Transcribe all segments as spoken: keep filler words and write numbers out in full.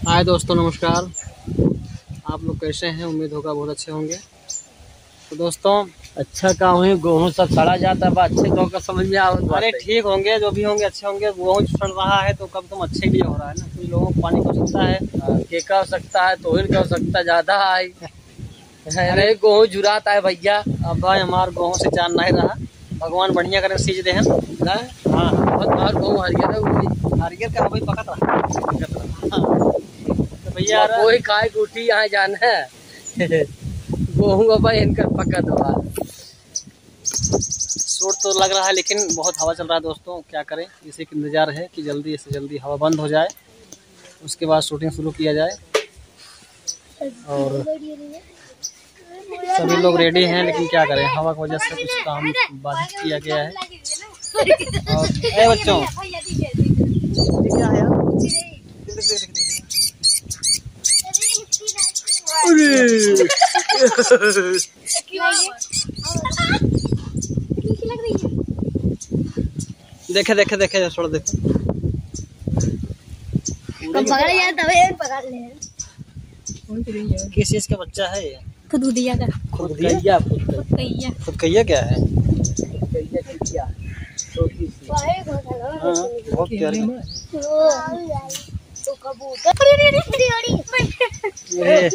हाय दोस्तों, नमस्कार। आप लोग कैसे हैं? उम्मीद होगा बहुत अच्छे होंगे। तो दोस्तों, अच्छा गाँव है, गेहूँ सब सड़ा जाता है, अच्छे गाँव का समझ में आओ। अरे ठीक होंगे, जो भी होंगे अच्छे होंगे। गेहूँ सड़ रहा है तो कब तुम अच्छे भी हो रहा है ना, कुछ लोगों को पानी को सकता है, केका हो सकता है, तोहिर का हो सकता है, ज्यादा आई अरे गेहूँ जुराता है भैया। अब भाई हमारे गेहूँ से जान नहीं रहा, भगवान बढ़िया करे सीज दे हैं। हाँ बहुत बार गेहूँ हरियर है, हरियर का भाई पकड़ रहा तो भैया कोई खाए गुटी यहाँ जाना है गेहूँ भाई इनका पकड़ हुआ। शोर तो लग रहा है, लेकिन बहुत हवा चल रहा है दोस्तों। क्या करें, इसी का इंतजार है कि जल्दी से जल्दी हवा बंद हो जाए, उसके बाद शूटिंग शुरू किया जाए। और सभी लोग रेडी हैं, लेकिन क्या करें, हवा की वजह से कुछ काम बाधित किया गया है। और ए बच्चों, ये क्या है यार? देखे देखे देखे थोड़ा देखे। पकड़ यार, तभी पकड़ ले। किस चीज का बच्चा है ये? खुदकुदिया का। खुदकैया? खुदकैया। खुदकैया क्या है? हाँ, बहुत प्यारी है। तो कबूतर। ये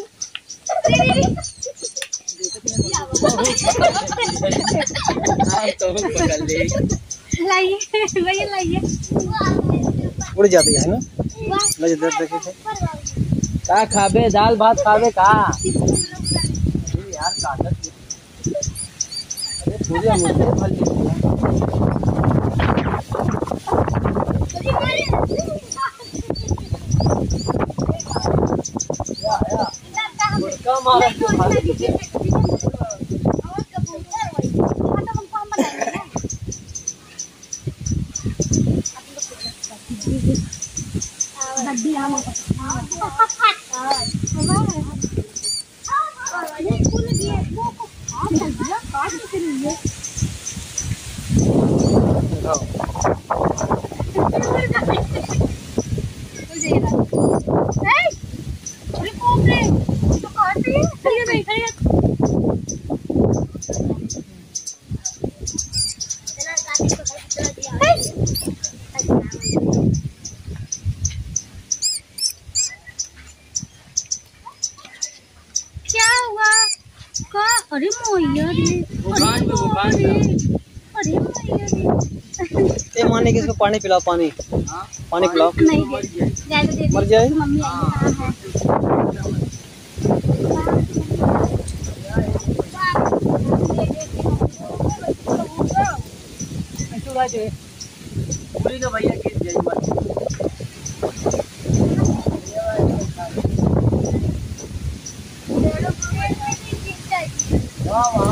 लाइए भैया, लाइए। उड़ जाती है ना? देखे थे का खाबे, दाल भात खाबे का? यार कागज अरे पूरे मुझे भर क्या हुआ? का? अरे मोया रे, बुखार में बुखार अरे मोया रे। ए माने कि इसको पानी पिलाओ, पानी पानी पिलाओ। नहीं दे, मर जाए। मम्मी पूरी का भैया की जय माता। हाँ वहाँ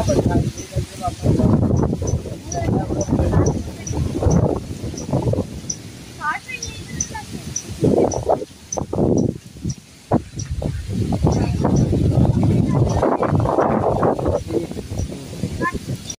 पर